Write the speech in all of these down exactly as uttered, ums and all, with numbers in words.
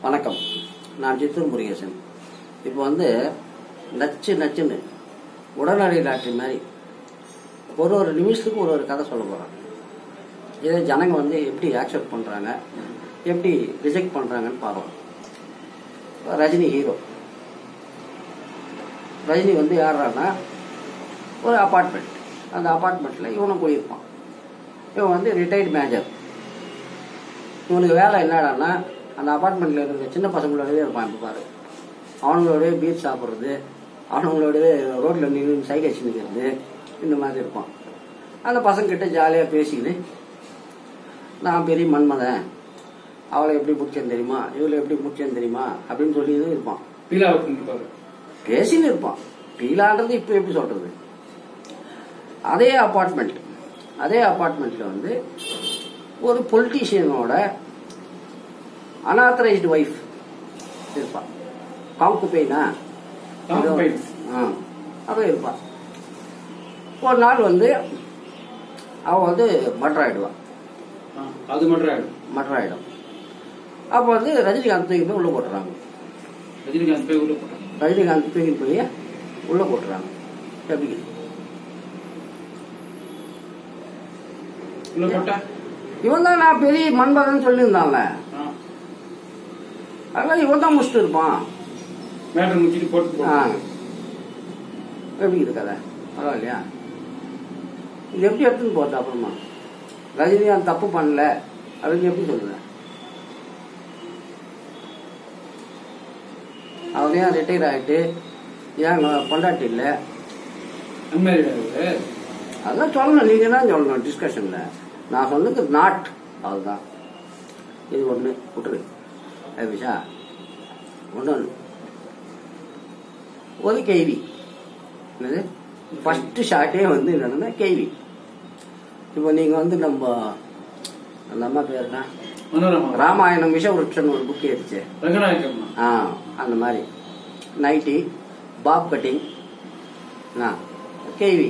வணக்கம். நான் சித்தூர் முருகேசன். இப்போ வந்து நச்சு நச்சுன்னு உடனடி லாட்ரி மாதிரி ஒரு ஒரு நிமிஷத்துக்கு ஒரு ஒரு கதை சொல்ல போகிறோம். இதை ஜனங்க வந்து எப்படி ஆக்செப்ட் பண்ணுறாங்க, எப்படி ரிஜெக்ட் பண்ணுறாங்கன்னு பார்க்கலாம். ரஜினி ஹீரோ. ரஜினி வந்து யாருன்னா ஒரு அப்பார்ட்மெண்ட், அந்த அப்பார்ட்மெண்ட்டில் இவனும் போயிருப்பான். இவன் வந்து ரிட்டையர்டு மேனேஜர். இவனுக்கு வேலை என்னடான்னா அந்த அப்பார்ட்மெண்ட்டில் இருக்கிற சின்ன பசங்களோடவே இருப்பான். இப்போ பாரு, அவங்களோடய பீச் சாப்பிட்றது, அவங்களோடவே ரோட்டில் நின்று சைக்கிள் அடிச்சு நிற்கிறது, இந்த மாதிரி இருப்பான். அந்த பசங்கிட்ட ஜாலியாக பேசிக்கின்னு நான் பெரிய மன்மதன், அவளை எப்படி முடிச்சேன்னு தெரியுமா, இவளை எப்படி முடிச்சேன்னு தெரியுமா அப்படின்னு சொல்லி இருப்பான். பேசின்னு இருப்பான். பீலான்றது இப்போ எப்படி சொல்றது, அதே அப்பார்ட்மெண்ட் அதே அப்பார்ட்மெண்ட்டில் வந்து ஒரு பொலிட்டீஷியனோட அனாத்தரைஸ்டு ஒய்ஃப் இருப்பான். காங்குபெயினா அப்ப இருப்பான். ஒரு நாள் வந்து அவன் வந்து மர்டர் ஆயிடுவான். அது மர்டர் ஆயிடும் மர்டர் ஆயிடும் அப்ப வந்து ரஜினிகாந்த் தூக்கி போய் உள்ள போட்டுறாங்க. ரஜினிகாந்த் போய் உள்ள போட்டாங்க ரஜினிகாந்த் தூக்கி போய் உள்ள போட்டுறாங்க. எப்படி உள்ள போட்டா இவன் தான் நான் பெரிய மன்மதன் சொல்லியிருந்தான்ல, அதனால இவன் தான் முடிச்சுட்டு இருப்பான். மேட்டர் முடிச்சுட்டு போட்டு எப்படி இருக்கு கதை, பரவாயில்லையா? இது எப்படி எடுத்துன்னு போறது? அப்புறமா ரஜினிகாந்த் தப்பு பண்ணல அப்படின்னு எப்படி சொல்லுவேன்? அவன் ஏன் ரிட்டையர் ஆகிட்டு ஏன் பொண்டாட்டி இல்லை அதெல்லாம் சொல்லணும். நீங்க தான் சொல்லணும் டிஸ்கஷன்ல. நான் சொன்னது நாட், அதுதான். இது ஒண்ணு விட்டுரு விஷா. ஒன்று ஒன்று ஒரு கேள்வி. என்னது ஃபர்ஸ்ட் ஷார்ட்டே வந்து என்னன்னா கேள்வி. இப்போ நீங்க வந்து நம்ம அந்த அம்மா பேருனா ராமாயணம் விஷவருட்சன் ஒரு புக் ஏறிச்சு, ஆ அந்த மாதிரி நைட்டி பாப் கட்டிங் கேள்வி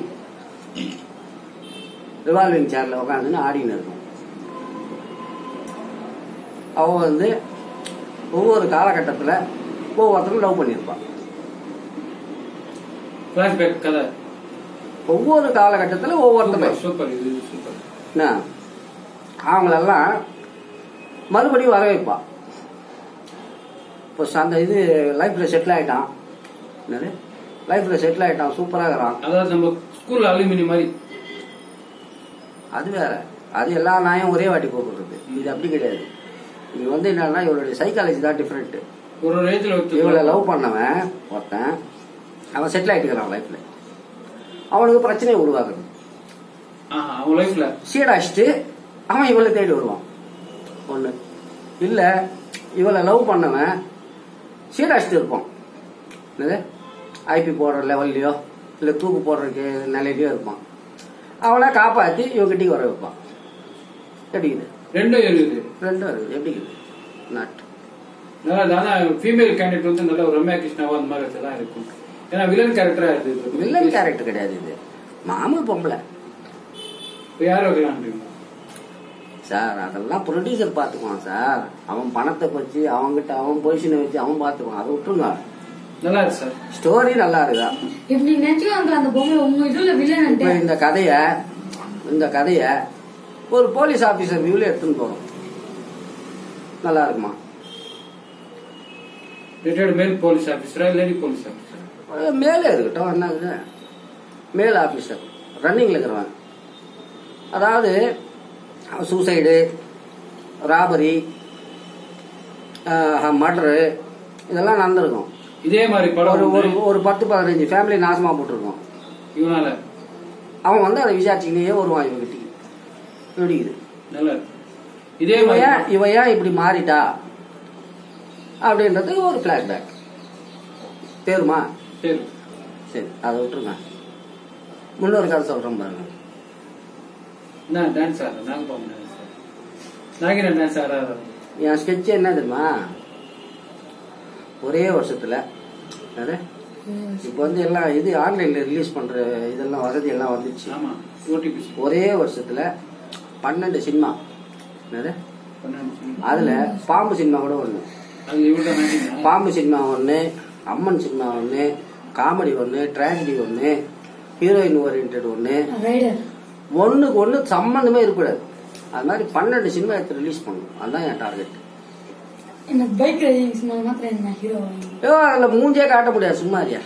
ரிவால்விங் சேர்ல உட்காந்துன்னு ஆடின்னு இருக்கும். அவ வந்து ஒவ்வொரு காலகட்டத்தில் ஒவ்வொருத்தரும் லவ் பண்ணியிருப்பான். ஒவ்வொரு காலகட்டத்தில் ஒவ்வொருத்தரும் அவங்களெல்லாம் மறுபடியும் வர வைப்பான். இப்போ அந்த இது லைஃப்ல செட்டில் ஆயிட்டான், என்னது லைஃப்ல செட்டில் ஆயிட்டான், சூப்பராக இருக்கிறான். அதாவது நம்ம ஸ்கூல் அலுமினி மாதிரி. அது வேற, அது எல்லா நாயும் ஒரே வாட்டி கூப்பிடுறது. இது அப்படி கிடையாது. இது வந்து என்னன்னா இவளுடைய சைக்காலஜி தான் டிஃபரெண்ட். ஒரு ரேஞ்சில் இவளை லவ் பண்ணவன் ஒருத்தன், அவன் செட்டில் ஆயிட்டுக்கிறான் லைஃப்ல, அவனுக்கு பிரச்சனையை உருவாக்குறது. அவன் லைஃப்ல சீடாச்சிட்டு அவன் இவளை தேடி வருவான். ஒண்ணு இல்ல, இவளை லவ் பண்ணவன் சீடாச்சிட்டு இருப்பான். என்னது ஐபி போடுற லெவல்லையோ இல்ல தூக்கு போடுறதுக்கு நிலையிலயோ இருப்பான். அவனை காப்பாத்தி இவங்கிட்ட வர வைப்பான். எப்படிக்குது? ரெண்டும் இருக்குது. ரெண்டும் இருக்குது. எப்படிக்குது? நாட் ஃபீமேல் கேரக்டர் வந்து நல்ல ஒரு ரம்யா கிருஷ்ணாவா அந்த மாதிரி தான் இருக்கும். ஏன்னா வில்லன் கேரக்டரா இருக்கு. வில்லன் கேரக்டர் கிடையாது, இது மாமூல் பொம்பளை. யார் வைக்கலான்றீங்க சார்? அதெல்லாம் ப்ரொடியூசர் பாத்துக்குவான் சார். அவன் பணத்தை வச்சு அவன்கிட்ட அவன் பொசிஷனை வச்சு அவன் பாத்துக்குவான். அதை விட்டுருங்க. நல்லா இருக்கு சார், ஸ்டோரி நல்லா இருக்குதா? இந்த கதைய இந்த கதைய ஒரு போலீஸ் ஆபீசர் வியூல எடுத்துன்னு போறோம். நல்லா இருக்குமா? ரிட்டையர்ட் மேல் போலீஸ் ஆபீசரா லேடி போலீஸ் ஆபீசரா? மேலே இருக்கட்டும், என்ன மேல் ஆபீசர் ரன்னிங்ல இருக்கிறவன். அதாவது சூசைடு, ராபரி, மர்டரு இதெல்லாம் நடந்திருக்கும். இதே மாதிரி படம் ஒரு பத்து பதினஞ்சு ஃபேமிலி நாசமா போட்டிருக்கோம் இவனால. அவன் வந்து அதை விசாரிச்சுக்கிட்டே வருவான் இவகிட்ட. எப்படி இதே இவ ஏன் இப்படி மாறிட்டா அப்படின்றது ஒரு பிளாஷ்பேக். தேருமா? சரி, அதை விட்டுருங்க. முன்னொரு கதை சொல்றோம் பாருங்க. என் ஸ்கெட்ச் என்ன தெரியுமா? ஒரே வருஷத்துல இப்ப வந்து எல்லாம் இது ஆன்லைன்ல ரிலீஸ் பண்ற இதெல்லாம் வசதி எல்லாம் வந்துச்சு. ஒரே வருஷத்துல பன்னெண்டு சினிமா, அதுல பாம்பு சினிமா கூட ஒண்ணு. பாம்பு சினிமா ஒன்று, அம்மன் சினிமா ஒன்று, காமெடி ஒன்று, டிராஜடி ஒன்று, ஹீரோயின் ஓரியன்ட் ஒன்று, ஒன்றுக்கு ஒன்று சம்பந்தமே இருக்கக்கூடாது. அது மாதிரி பன்னெண்டு சினிமா எடுத்து ரிலீஸ் பண்ணணும். அதுதான் என் டார்கெட். அதுல மூஞ்சே காட்ட முடியாது. சும்மாரியா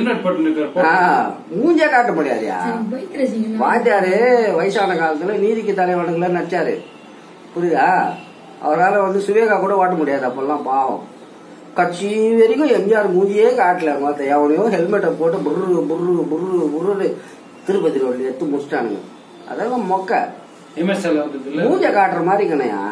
மூஞ்சே காட்ட முடியாதியா? வாத்தியாரு வயசான காலத்துல நீதிக்கு தலைவனுங்கள நடிச்சாரு, புரியுதா? அவரால் வந்து சுவேகா கூட ஓட்ட முடியாது அப்பெல்லாம், பாவம். கட்சி வரைக்கும் எம்ஜிஆர் மூஞ்சியே காட்டல. மொத்த எவனையோ ஹெல்மெட்டை போட்டு புர்ரு புர்ரு புர்ரு புர்ரு திருப்பதி ரோட்ல எடுத்து முடிச்சிட்டானுங்க. அதெல்லாம் மொக்க மூஞ்ச காட்டுற மாதிரி கணையா.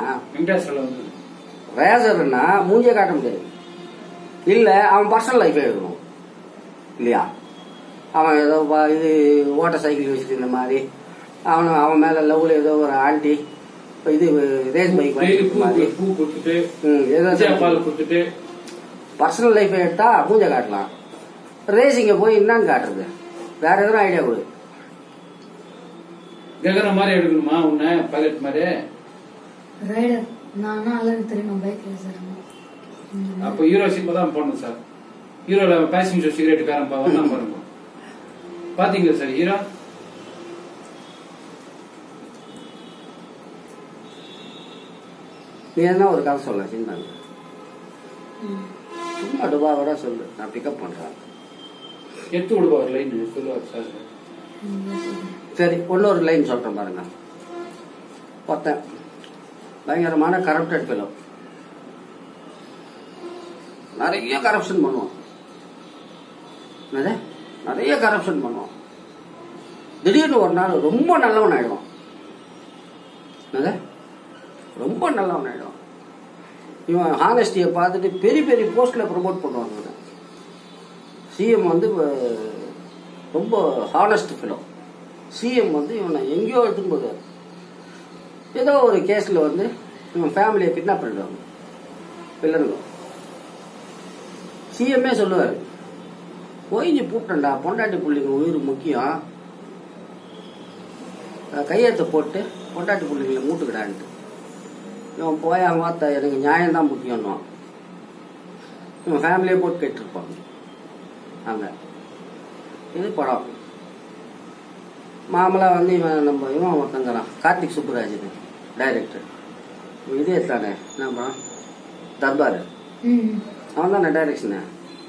ரேசர்னா மூஞ்சே காட்ட முடியாது. இல்ல அவன் பர்சனல் லைஃப் எடுக்கணும் இல்லையா? அவன் ஏதோ இது ஓட்ட சைக்கிள் வச்சுட்டு இந்த மாதிரி அவன் அவன் மேல லவ்ல ஏதோ ஒரு ஆண்டி இது ரேஸ் பைக் பர்சனல் லைஃப் எடுத்தா மூஞ்ச காட்டலாம். ரேசிங்க போய் என்னன்னு காட்டுறது? வேற எதுவும் ஐடியா கொடு. ககன மாதிரி எடுக்கணுமா உன்ன பைலட் மாதிரி? ரைடர் நானா அழகு தெரியும் பைக் ரேசர். அப்ப ஹீரோ ஷிப் தான் போடணும் சார். ஹீரோல பேசஞ்சர் சிகரெட் காரன் பாவம் தான் பாருங்க. பாத்தீங்களா சார் ஹீரோ? நீ என்ன ஒரு கதை சொல்ல சின்ன சும்மா டுபாவோட சொல்லு, நான் பிக்கப் பண்றேன். எத்து விடுவா ஒரு லைன் சொல்லுவார் சார். சரி, ஒன்னொரு லைன் சொல்றேன் பாருங்க. ஒருத்தன் பயங்கரமான கரப்டட் ஃபெலோ, நிறைய கரப்ஷன் பண்ணுவான். நிறைய கரப்ஷன் பண்ணுவான். திடீர்னு ஒரு நாள் ரொம்ப நல்லவன் ஆயிடுவான். ரொம்ப நல்லவன் ஆயிடுவான். இவன் ஹானஸ்டியை பார்த்துட்டு பெரிய பெரிய போஸ்ட்ல ப்ரமோட் பண்ணுவாங்க. சிஎம் வந்து ரொம்ப ஹானஸ்ட் ஃபெலோ. சிஎம் வந்து இவனை எங்கேயோ எடுத்துன்னு போதாரு. ஏதோ ஒரு கேஸ்ல வந்து இவன் ஃபேமிலியை கிட்னாப் பண்ணிடுவாங்க வில்லனுங்க. சிஎம்ஏ சொல்லுவாரு, போய் கூப்பிட்டா பொண்டாட்டி புள்ளிங்க உயிர் முக்கியம், கையெழுத்த போட்டு பொண்டாட்டி புள்ளிங்களை மூட்டுக்கிடான்ட்டு. இவன் போய் அவன் பார்த்தா எனக்கு நியாயம்தான் முக்கியம்னுவான். இவன் ஃபேமிலியே போட்டு கேட்டுருப்பாங்க. அங்க இது படம் மாமலா வந்து இவன் நம்ம இவன் ஒருத்தங்கிறான் கார்த்திக் சுப்புராஜன் டைரக்டர். இதே தானே என்ன படம்? தர்பார். அவன் தானே டைரக்ஷன்.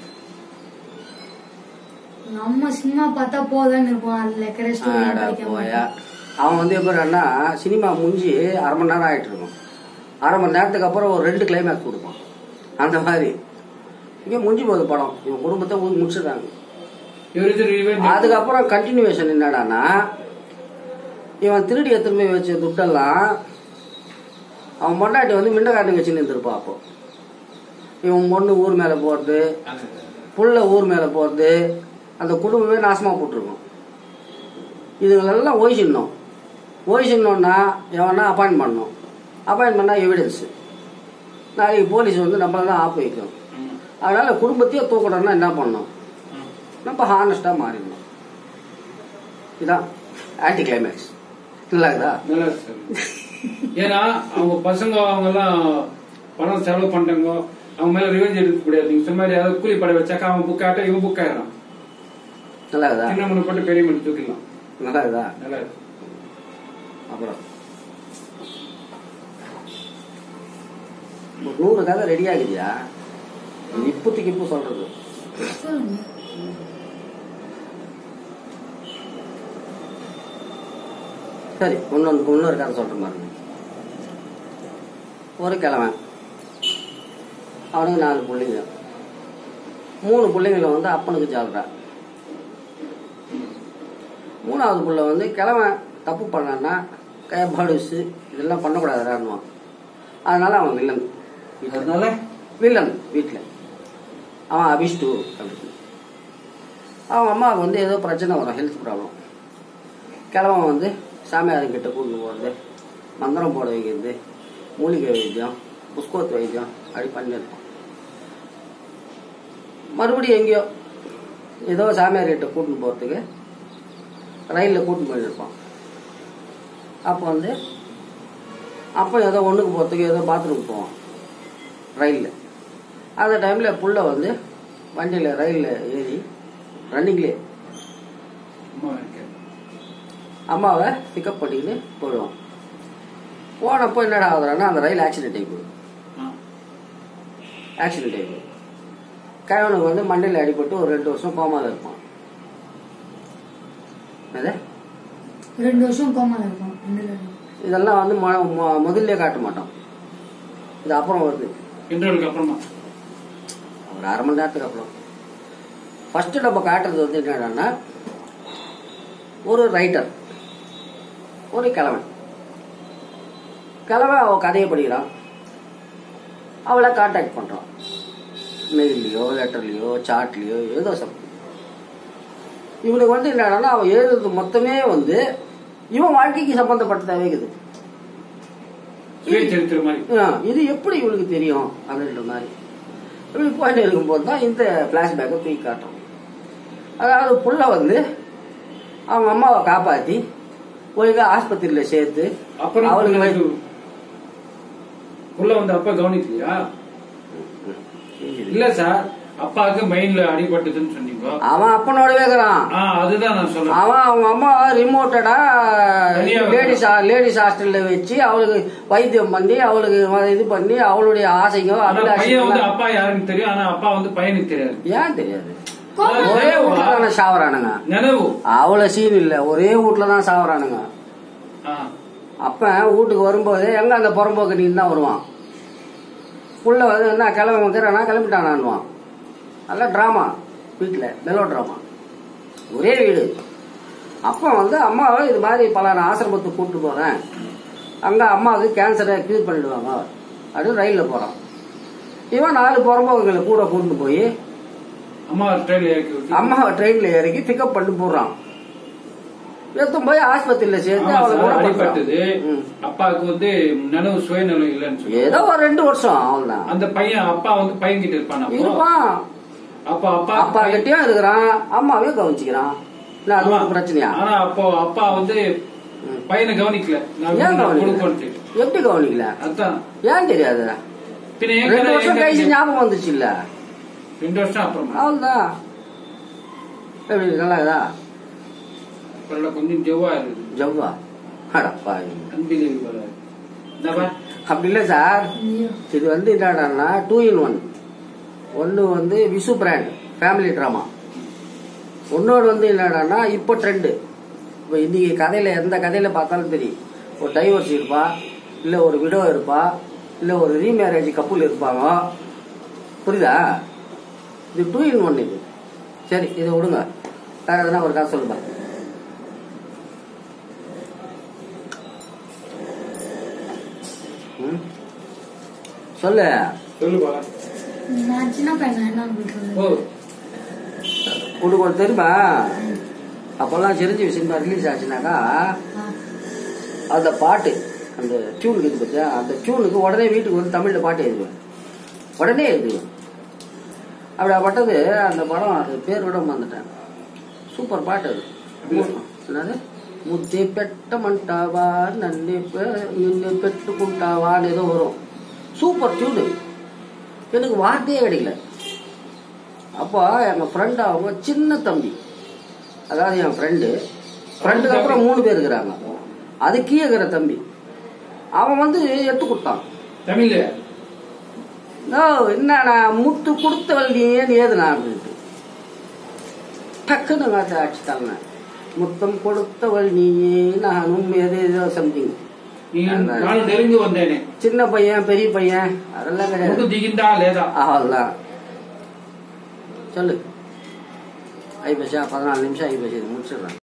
நம்ம சினிமா பார்த்தா போதும்னு இருக்கும். போயா அவன் வந்து எப்படின்னா சினிமா முடிஞ்சு அரை மணி நேரம் ஆயிட்டு இருக்கும். அரை மணி நேரத்துக்கு அப்புறம் ஒரு ரெண்டு கிளைமேக்ஸ் கொடுப்பான். அந்த மாதிரி இங்க முடிஞ்சு போகுது படம். இவன் குடும்பத்தை முடிச்சிடுறாங்க. அதுக்கப்புறம் கண்டினியூவேஷன் என்னடானா, இவன் திருடி எத்தனை போய் வச்ச துட்டெல்லாம் அவன் பொண்டாட்டி வந்து மிண்டகாட்டு வச்சுன்னு இருந்திருப்பான். அப்போ இவன் பொண்ணு ஊர் மேல போறது, புள்ள ஊர் மேல போறது, அந்த குடும்பமே நாசமா போட்டிருக்கும். இதுங்களெல்லாம் ஓய்ச்சிடணும். ஓய்ச்சிடணும்னா எவனா அப்பாயிண்ட் பண்ணணும். அப்பாயிண்ட் பண்ணா எவிடன்ஸ். நாளைக்கு போலீஸ் வந்து நம்மளதான் ஆப் வைக்கும். அதனால குடும்பத்தையே தூக்கணும்னா என்ன பண்ணணும்? நம்ம ஹானஸ்டா மாறிடணும். இதான் ஆன்டி கிளைமேக்ஸ். நல்லா இருக்குதா? நல்லா இருக்கு. ஏன்னா அவங்க பசங்க அவங்க எல்லாம் பணம் செலவு பண்றாங்க, அவங்க மேல ரிவெஞ்ச் எடுக்க முடியாது. நீங்க சொன்ன மாதிரி ஏதாவது கூலி படை வச்சாக்கா அவன் புக் ஆட்ட இவன் புக் ஆயிடும். நல்லா இருக்குதா? சின்ன மணி போட்டு பெரிய மணி தூக்கிடலாம். நல்லா இருக்குதா? நல்லா இருக்கு. அப்புறம் நூறு கதை ரெடி ஆகுதியா? இப்பத்துக்கு இப்போ சொல்றது சரி. இன்னொன்று இன்னொரு கதை சொல்ற மாதிரி. ஒரு கிழவன், அவனுக்கு நாலு பிள்ளைங்க. மூணு பிள்ளைங்கள வந்து அப்பனுக்கு ஜால்றா. மூணாவது பிள்ளை வந்து கிழவன் தப்பு பண்ணான்னா கையபாடுசு இதெல்லாம் பண்ணக்கூடாதுறான்னுவான். அதனால அவன் வில்லன். அதனால வில்லன் வீட்டில் அவன் அபிஷ்டு அப்படின்னு. அவன் அம்மாவுக்கு வந்து ஏதோ பிரச்சனை வரும், ஹெல்த் ப்ராப்ளம். கிழவன் வந்து சாமியாருங்கிட்ட கூட்டு போகிறது, மந்திரம் போட வைக்கிறது, மூலிகை வைத்தியம், புஷ்கோத் வைத்தியம் அப்படி பண்ணியிருப்பான். மறுபடியும் எங்கேயோ ஏதோ சாமியார்கிட்ட கூட்டின்னு போகிறதுக்கு ரயிலில் கூட்டின்னு போயிருப்பான். அப்போ வந்து அப்போ ஏதோ ஒன்றுக்கு போகிறதுக்கு ஏதோ பாத்ரூம் போவான் ரயிலில். அந்த டைமில் புள்ள வந்து வண்டியில் ரயிலில் ஏறி ரன்னிங்லேயே அம்மாவை பிக்கப் பண்ணிக்கிட்டு போயிடுவான். போனப்போ என்னடா ஆகுதுன்னா அந்த ரயில் ஆக்சிடென்ட் ஆகி போயிடும். ஆக்சிடென்ட் ஆகி போயிடும். கயவனுக்கு வந்து மண்டையில் அடிபட்டு ஒரு ரெண்டு வருஷம் கோமாவில் இருப்பான். ரெண்டு வருஷம் கோமாவில் இருப்பான். இதெல்லாம் வந்து முதல்ல காட்ட மாட்டோம். இது அப்புறம் வருது, அப்புறமா ஒரு அரை மணி நேரத்துக்கு அப்புறம். ஃபர்ஸ்ட் நம்ம காட்டுறது வந்து என்னன்னா, ஒரு ரைட்டர், ஒரு கிழவன் கிழவன் அவன் கதையை படிக்கிறான், அவளை கான்டாக்ட் பண்றான். மெயில்லையோ லெட்டர்லையோ சாட்லையோ ஏதோ சம். இவனுக்கு வந்து என்னன்னா அவன் எழுதுறது மொத்தமே வந்து இவன் வாழ்க்கைக்கு சம்பந்தப்பட்டதாவே இருக்குது. இது எப்படி இவனுக்கு தெரியும் அப்படின்ற மாதிரி இப்படி போயிட்டு இருக்கும்போது தான் இந்த பிளாஷ்பேக்கை தூக்கி காட்டுறோம். அதாவது புள்ள வந்து அவங்க அம்மாவை காப்பாத்தி ஒழுங்கா ஆஸ்பத்திரியில சேர்த்து அப்புறம் அவளுக்கு புள்ள வந்து அப்பா கவனிக்கலையா? இல்ல சார், அப்பாவுக்கு மைண்ட்ல அடிபட்டுதுன்னு சொன்னீங்க. அவன் அப்பனோடவே இருக்கிறான். அதுதான் நான் சொல்றேன். அவன் அவங்க அம்மா ரிமோட்டடா லேடிஸ் லேடிஸ் ஹாஸ்டல்ல வச்சு அவளுக்கு வைத்தியம் பண்ணி அவளுக்கு இது பண்ணி அவளுடைய ஆசையோ பையன் வந்து அப்பா யாருன்னு தெரியும், ஆனா அப்பா வந்து பையனுக்கு தெரியாது. ஏன் தெரியாது? ஒரே வீட்டுல சாவறானுங்க. நினைவு அவ்வளவு சீன் இல்ல, ஒரே வீட்டுலதான் சாவறானுங்க. அப்ப வீட்டுக்கு வரும்போது எங்க அந்த புறம்போக்கு நீ தான் வருவான். புள்ள வந்து என்ன கிளம்ப வந்துடுறானா கிளம்பிட்டானான்வான். நல்ல டிராமா வீட்டுல, மெலோ டிராமா, ஒரே வீடு. அப்ப வந்து அம்மாவை இது மாதிரி பல ஆசிரமத்துக்கு கூப்பிட்டு போறேன், அங்க அம்மாவுக்கு கேன்சரை கியூர் பண்ணிடுவாங்க அப்படின்னு ரயில்ல போறான். இவன் நாலு புறம்போக்குகளை கூட கூட்டிட்டு போய் அம்மாவை ட்ரெயின்ல இறக்கி பிக்கப் பண்ணி போடுறான். எடுத்தும் போய் ஆஸ்பத்திரியில சேர்த்து அடிபட்டது. அப்பாவுக்கு வந்து நினைவு சுயநிலை இல்லைன்னு ஏதோ ஒரு ரெண்டு வருஷம் அவ்வளவுதான். அந்த பையன் அப்பா வந்து பையன் கிட்ட இருப்பான் இருப்பான் அப்பா அப்பா அப்பா கிட்டயும் இருக்கிறான், அம்மாவையும் கவனிச்சுக்கிறான். பிரச்சனையா? ஆனா அப்போ அப்பா வந்து பையனை கவனிக்கல. எப்படி கவனிக்கல? அதான் ஏன் தெரியாது? ரெண்டு வருஷம் கழிச்சு ஞாபகம் வந்துச்சு இல்ல? ரெண்டு வருஷம் அப்புறம் அவ்வளவுதான். எப்படி நல்லாதா? கொஞ்சம் ஜவ்வா இருக்குது. ஜவ்வா அடப்பா அப்படி இல்ல சார். இது வந்து என்னடான்னா டூ இன் ஒன். ஒன்னு வந்து விசு பிராண்ட் ஃபேமிலி டிராமா, ஒன்னோடு வந்து என்னடான்னா இப்போ ட்ரெண்டு. இப்போ இன்னைக்கு கதையில எந்த கதையில பார்த்தாலும் தெரியும், ஒரு டைவர்ஸ் இருப்பா, இல்ல ஒரு விடோ இருப்பா, இல்ல ஒரு ரீமேரேஜ் கப்புள் இருப்பாங்க. புரியுதா? இது டூ இன் ஒன். இது சரி, இதை விடுங்க. வேற எதனா ஒரு கதை சொல்லுங்க. சொல்லு சொல்லுப்பா. உனக்கு ஒன்று தெரியுமா? அப்பெல்லாம் சிரஞ்சீவி சினிமா ரிலீஸ் ஆச்சுனாக்கா அந்த பாட்டு, அந்த டியூனுக்கு இது பத்தியா, அந்த டியூனுக்கு உடனே வீட்டுக்கு வந்து தமிழ்ல பாட்டு எழுதுவேன், உடனே எழுதுவேன். அப்படியாப்பட்டது அந்த படம். அது பேர் விட வந்துட்டேன். சூப்பர் பாட்டு அது. என்னது? முத்தி பெட்ட மண்டாவா நன்னி நின்று பெட்டுக்குண்டாவான்னு ஏதோ வரும். Super tune. எனக்கு வார்த்தையே கிடைக்கல. அப்போ எங்க ஃப்ரெண்ட், அவங்க சின்ன தம்பி, அதாவது என் ஃப்ரெண்டு ஃப்ரெண்டுக்கு அப்புறம் மூணு பேர் இருக்கிறாங்க, அது கீழே இருக்கிற தம்பி, அவன் வந்து எடுத்து கொடுத்தான் தமிழ். என்ன நான் முத்து கொடுத்தவள் நீ ஏன் ஏதுனா அப்படின்ட்டு டக்குன்னு ஆட்சி தரேன். முத்தம் கொடுத்தவள் நீயே நானும் ஏதோ சம்திங். நெருங்கி வந்தேனே, சின்ன பையன் பெரிய பையன் அதெல்லாம் கிடையாது. அவ்வளவுதான். சொல்லு. ஐ பசா பதினாலு நிமிஷம் ஐ பசி முடிச்சிடுறேன்.